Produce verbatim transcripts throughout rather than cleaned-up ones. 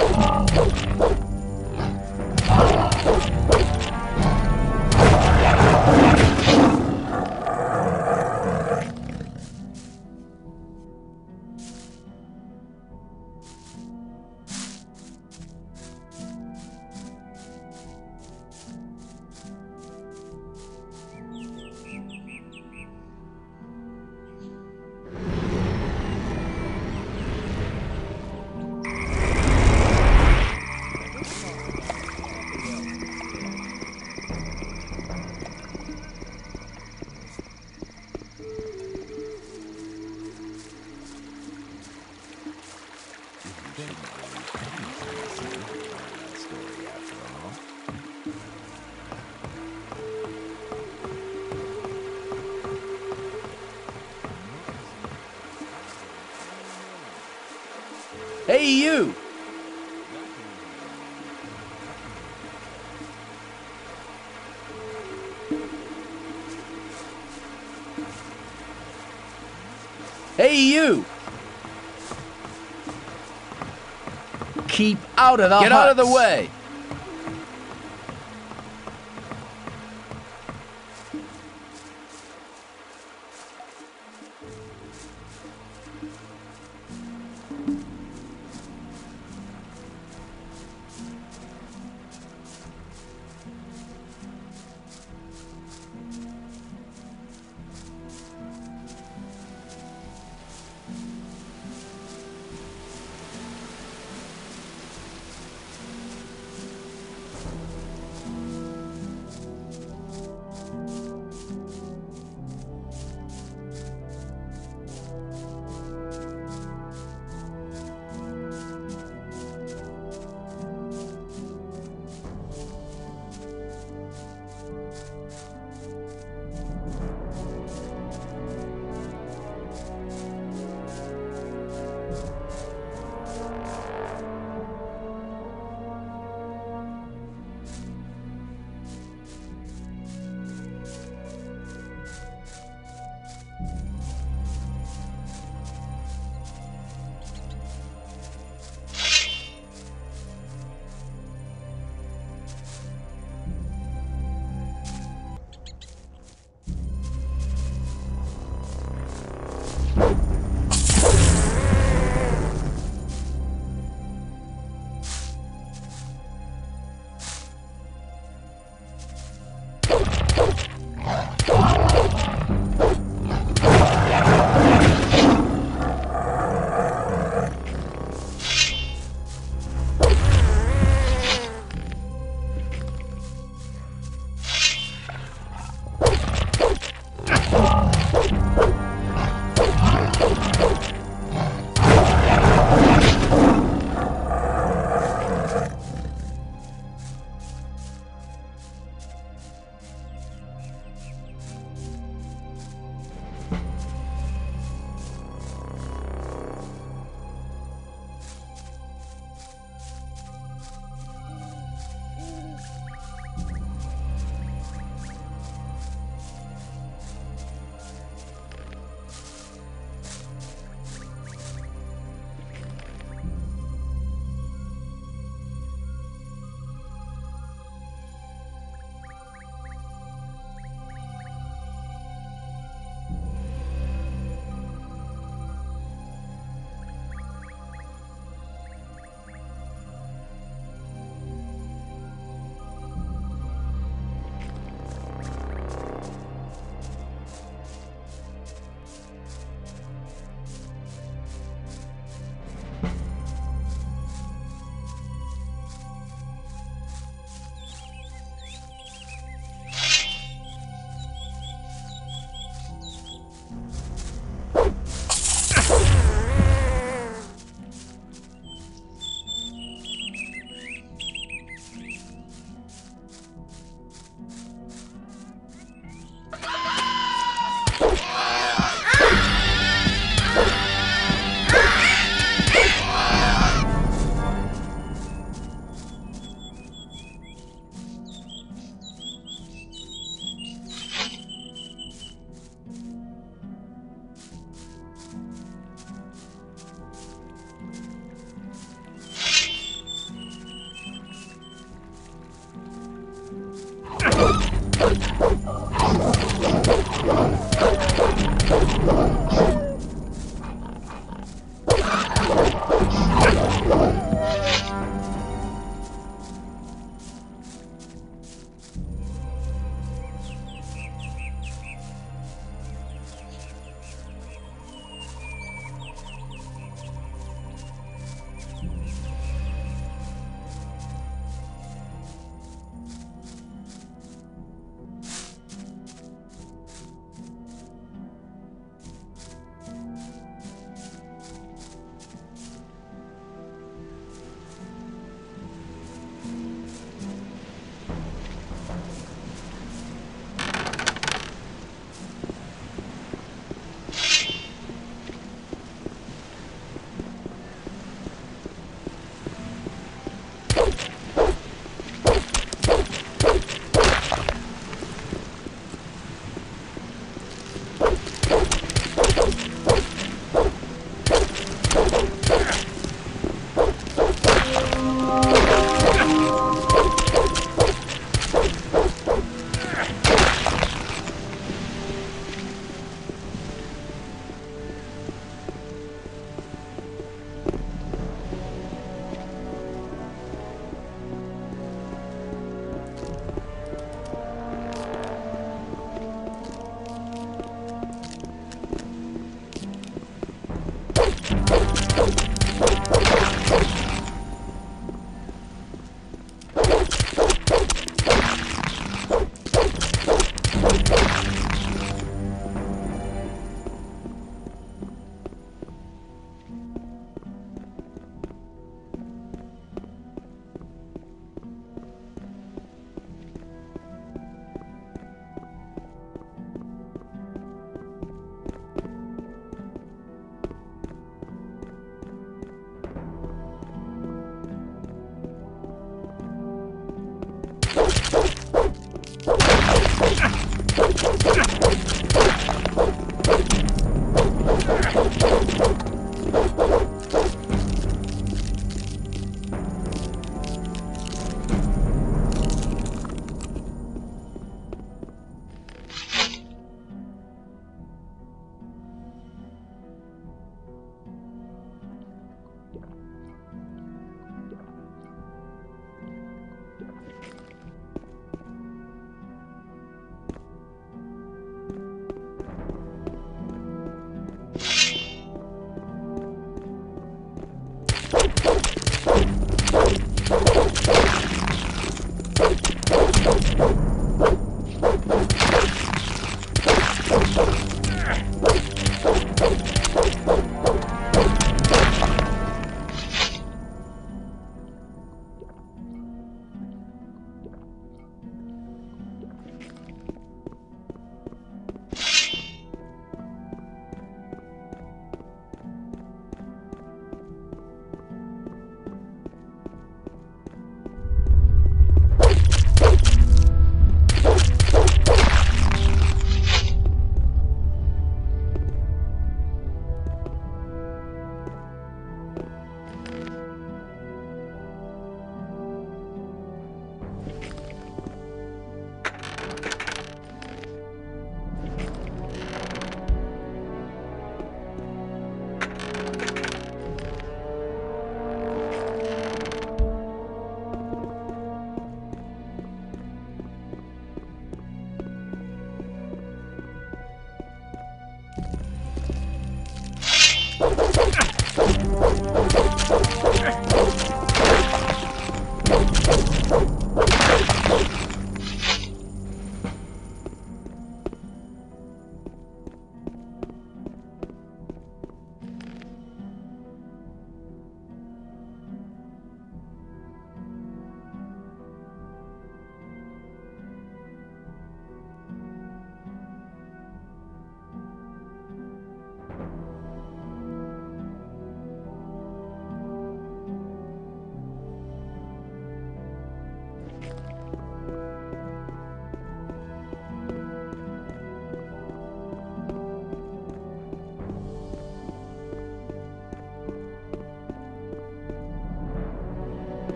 Hey, you! Hey, you! Keep out of the Get huts. out of the way!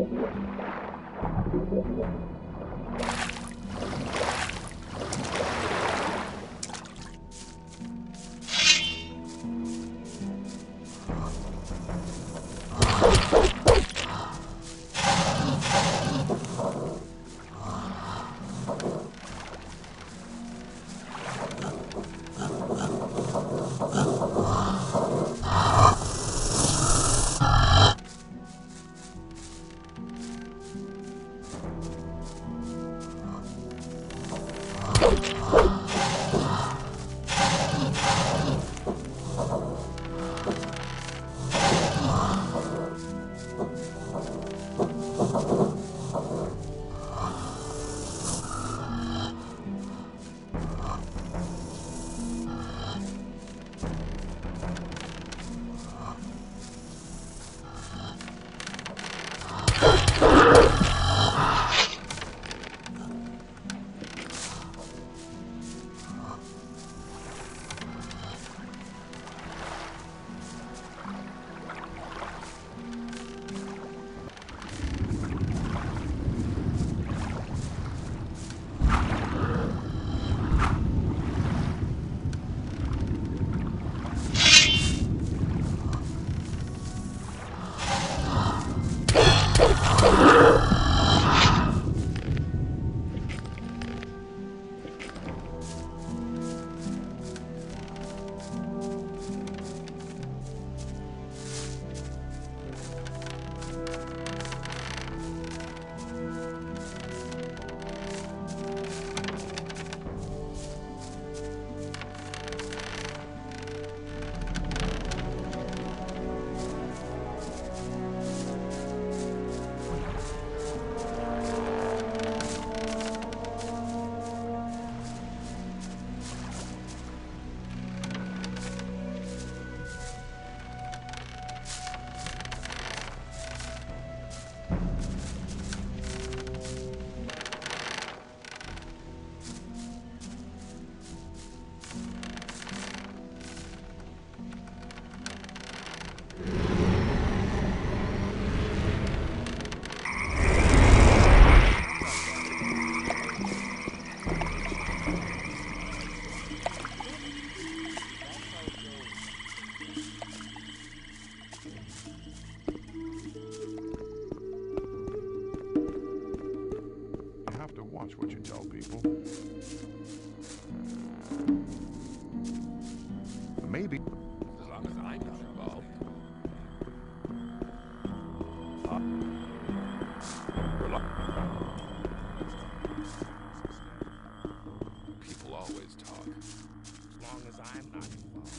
Watch what you tell people. Maybe. As long as I'm not involved. Uh, people always talk. As long as I'm not involved.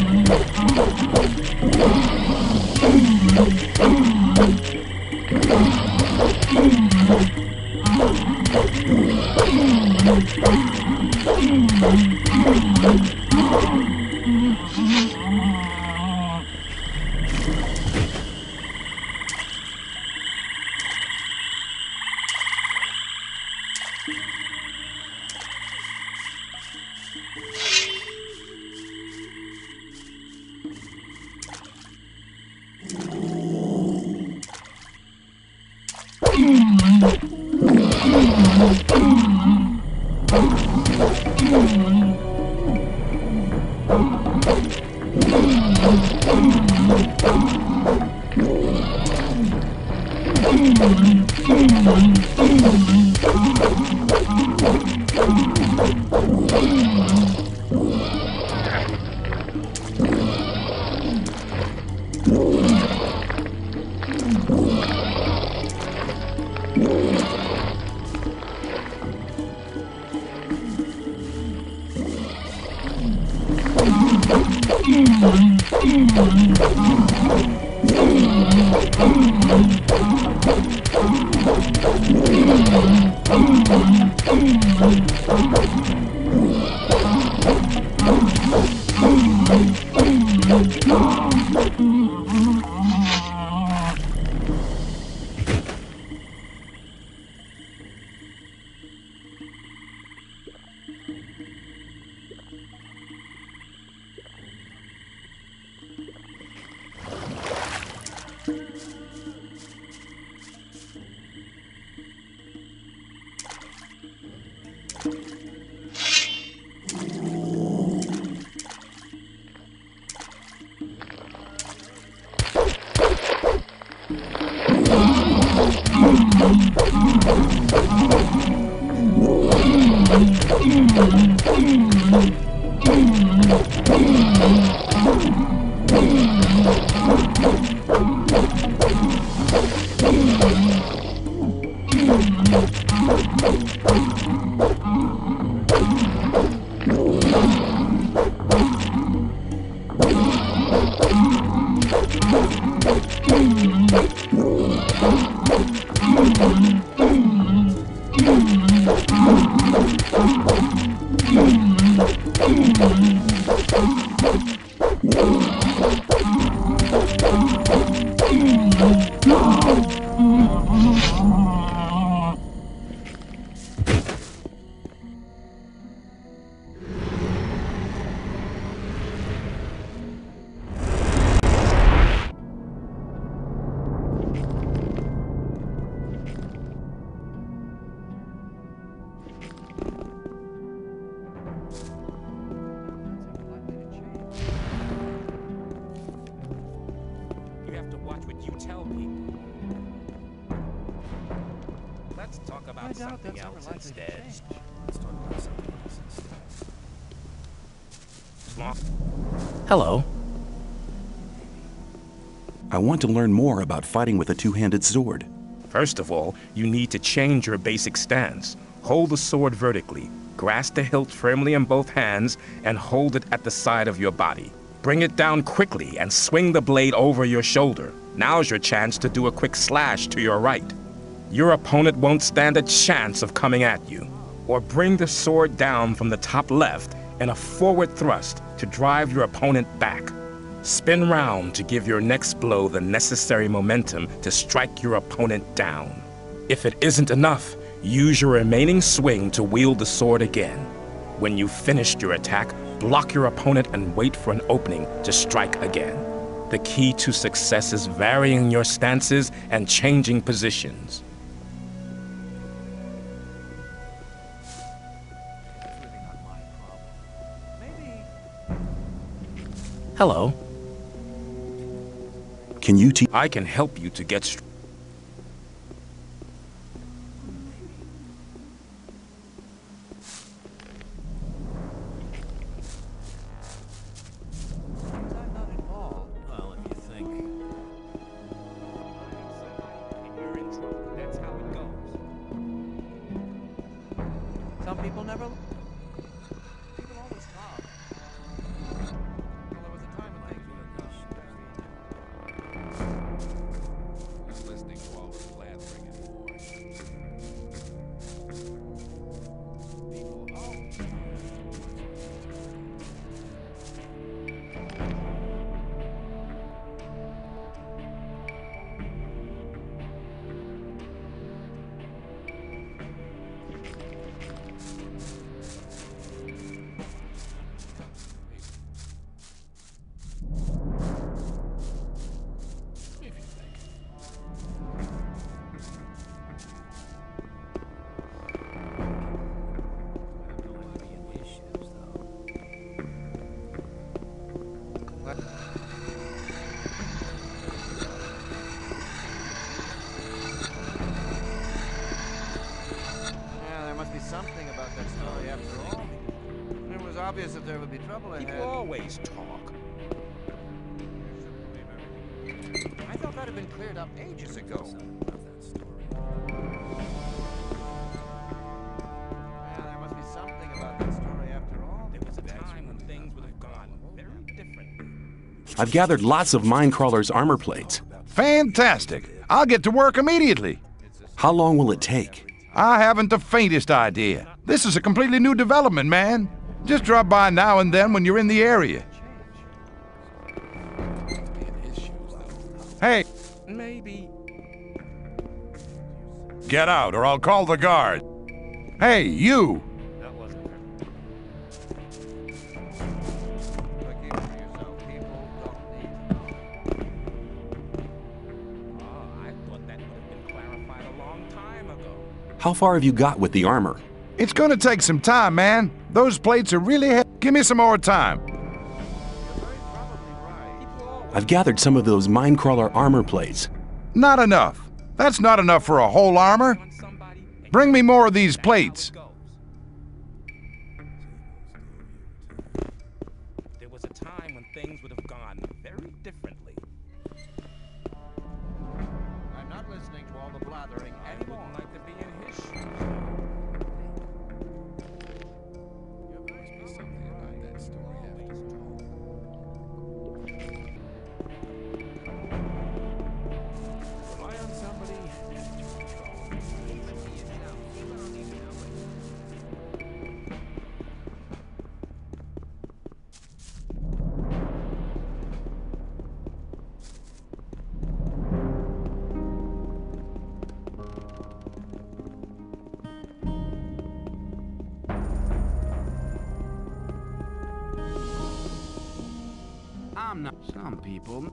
Thank you. You have to watch what you tell people. Let's talk about something else instead. Let's talk about something else instead. Hello. I want to learn more about fighting with a two-handed sword. First of all, you need to change your basic stance. Hold the sword vertically, grasp the hilt firmly in both hands, and hold it at the side of your body. Bring it down quickly and swing the blade over your shoulder. Now's your chance to do a quick slash to your right. Your opponent won't stand a chance of coming at you. Or bring the sword down from the top left in a forward thrust to drive your opponent back. Spin round to give your next blow the necessary momentum to strike your opponent down. If it isn't enough, use your remaining swing to wield the sword again. When you've finished your attack, block your opponent and wait for an opening to strike again. The key to success is varying your stances and changing positions. Hello. Can you teach? I can help you to get str- Well, if you think. You're in trouble. That's how it goes. Some people never. People always talk. Well, there was a time when things were there would be trouble ahead. People always talk. I thought that had been cleared up ages ago. Well, there must be something about that story after all. There was a time when things would have gone very differently. I've gathered lots of Minecrawler's armor plates. Fantastic. I'll get to work immediately. How long will it take? I haven't the faintest idea. This is a completely new development, man. Just drop by now and then when you're in the area. Hey, Maybe. get out or I'll call the guard. Hey, you! That wasn't her. Look even for yourself. People don't need to know. Oh, I thought that would have been clarified a long time ago. How far have you got with the armor? It's gonna take some time, man. Those plates are really heavy. Give me some more time. You're very probably right. People always I've gathered some of those Minecrawler armor plates. Not enough. That's not enough for a whole armor. want somebody. and Bring me more of these plates. That's how it goes. There was a time when things would have gone very differently. I'm not listening to all the blathering I anymore. wouldn't like to be in his shoes. There must be something about that story after all. Rely on somebody. I'm not some people.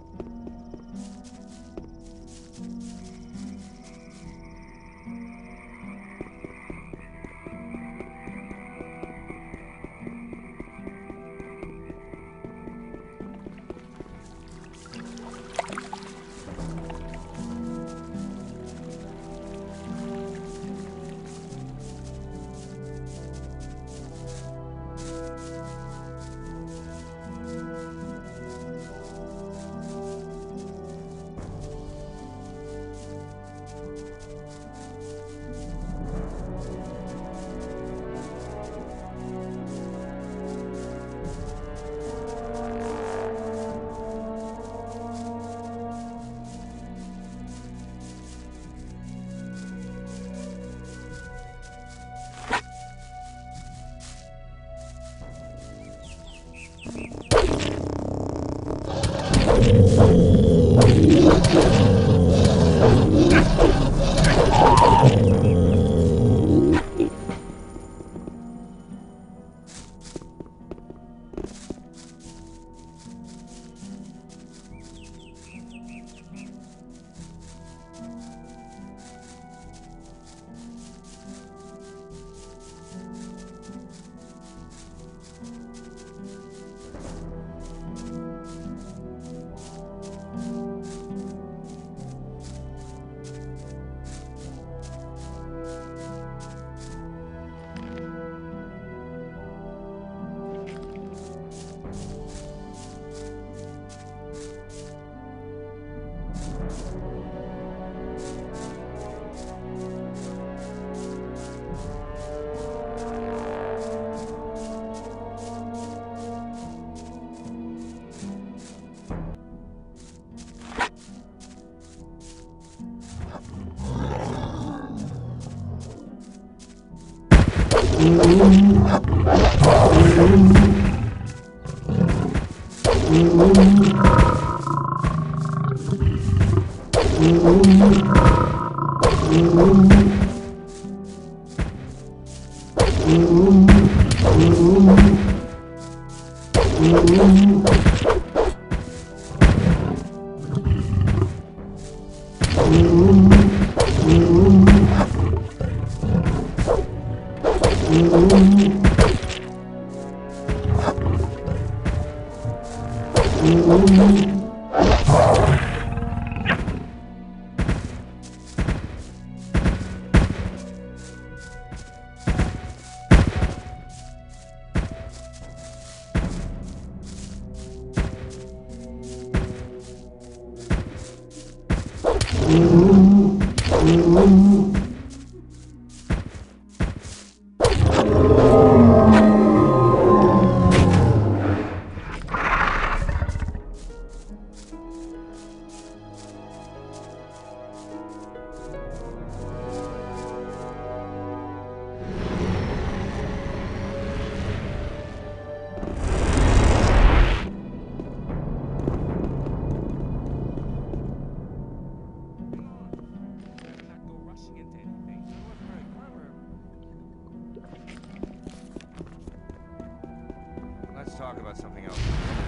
Let's talk about something else.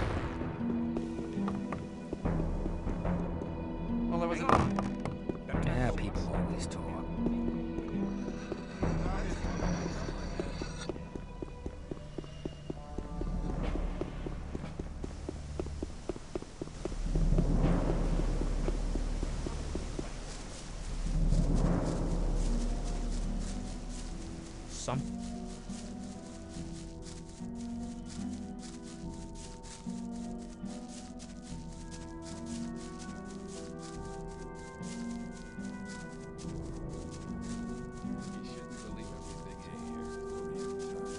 Well, there was a... Yeah, people always talk. Some. You shouldn't believe everything you hear.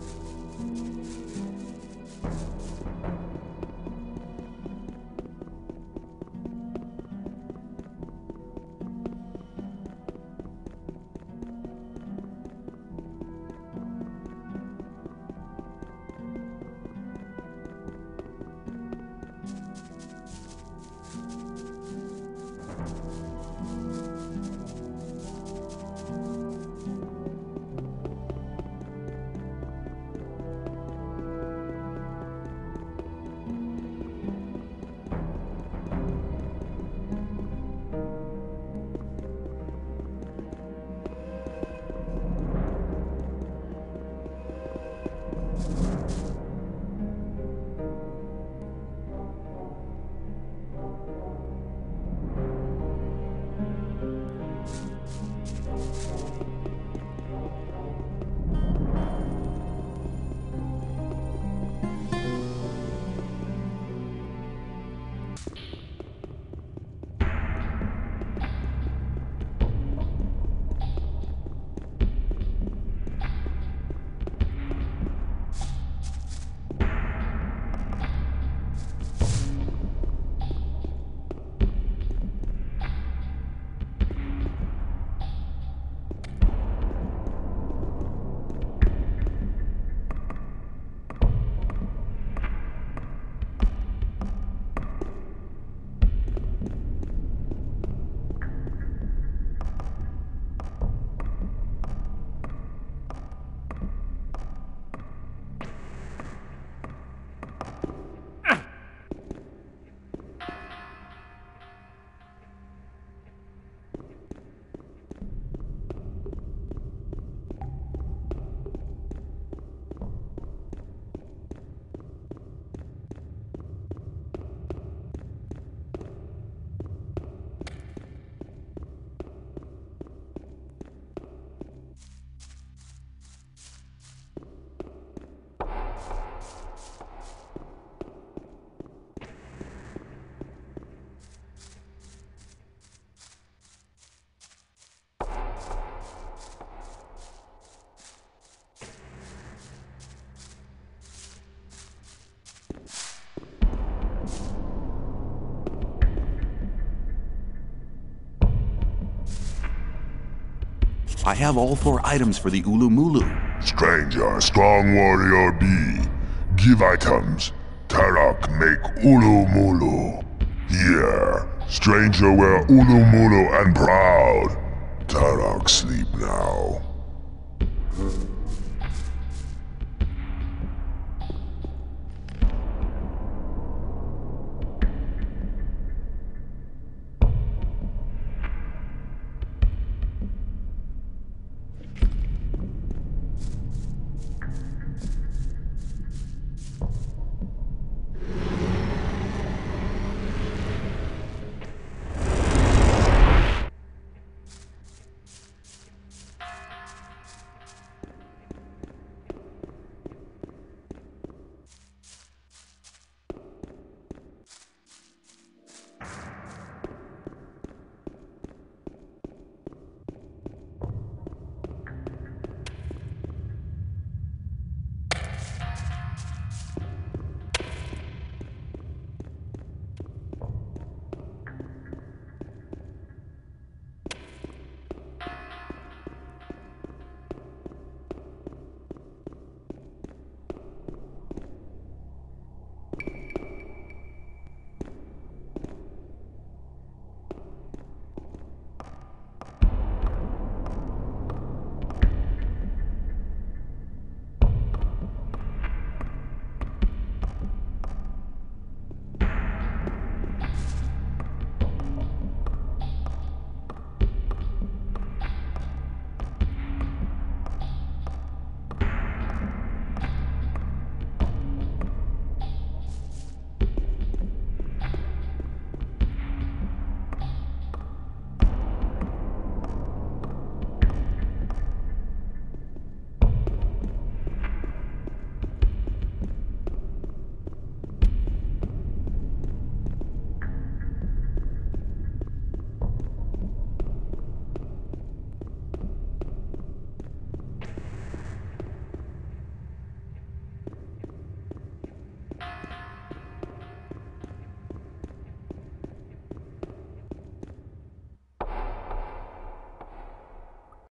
I have all four items for the Ulumulu. Stranger, strong warrior B. Give items. Tarak make Ulumulu. Here, stranger wear Ulumulu and proud. Tarak sleep now.